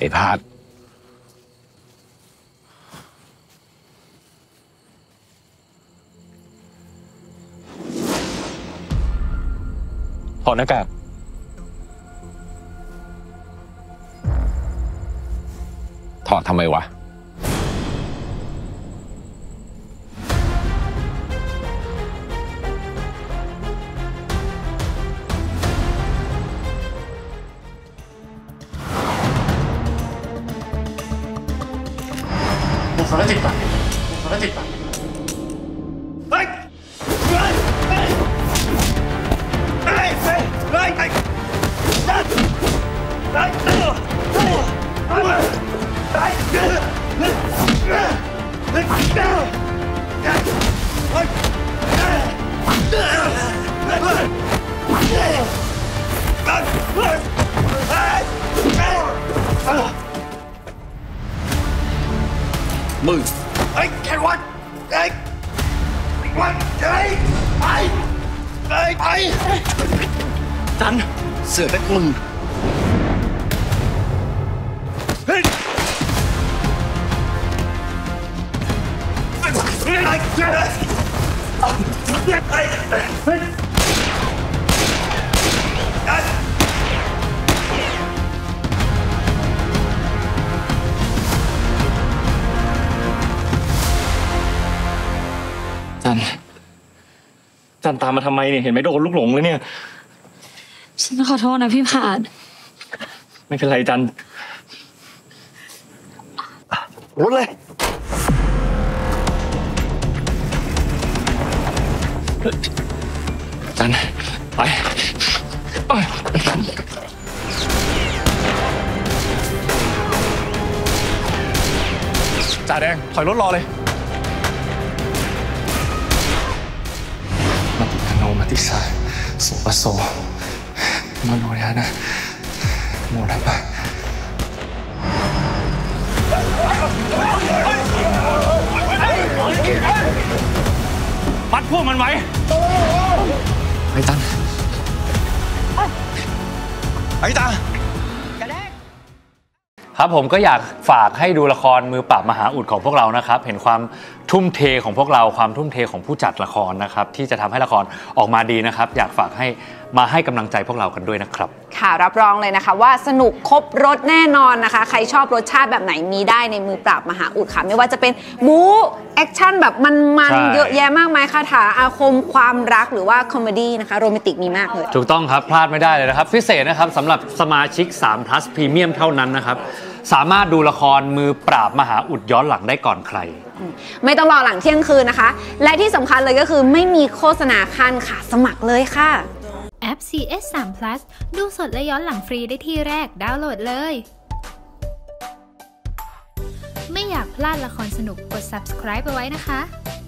อ้พาดถอดหน้ากากถอดทำไมวะผมได้ติดปากเฮ้ยมึงไอ้แค่วันไอ้วันไปจันเสือกได้มึงเฮ้ยจันตามมาทำไมเนี่ยเห็นไหมโดนลูกหลงเลยเนี่ยฉันขอโทษนะพี่ผาดไม่เป็นไรจันรถเลยจันไปจ่าแดงถอยรถรอเลยมาติสาโสปโสมโนยานะโมดับปะมัดพวกมันไว้ไอ้ตันไอ้ตาครับผมก็อยากฝากให้ดูละครมือปราบมหาอุดของพวกเรานะครับเห็นความทุ่มเทของพวกเราความทุ่มเทของผู้จัดละครนะครับที่จะทำให้ละครออกมาดีนะครับอยากฝากให้มาให้กำลังใจพวกเรากันด้วยนะครับค่ะรับรองเลยนะคะว่าสนุกครบรสแน่นอนนะคะใครชอบรสชาติแบบไหนมีได้ในมือปราบมหาอุดค่ะไม่ว่าจะเป็นบู๊แอคชั่นแบบมันเยอะแยะมากมายคาถาอาคมความรักหรือว่าคอมเมดี้นะคะโรแมนติกมีมากเลยถูกต้องครับพลาดไม่ได้เลยนะครับพิเศษนะครับสำหรับสมาชิก3 plus Premium เท่านั้นนะครับสามารถดูละครมือปราบมหาอุดย้อนหลังได้ก่อนใครไม่ต้องรอหลังเที่ยงคืนนะคะและที่สำคัญเลยก็คือไม่มีโฆษณาขั้นค่ะสมัครเลยค่ะแอป CS3 Plus ดูสดและย้อนหลังฟรีได้ที่แรกดาวน์โหลดเลยไม่อยากพลาดละครสนุกกด subscribe เอาไว้นะคะ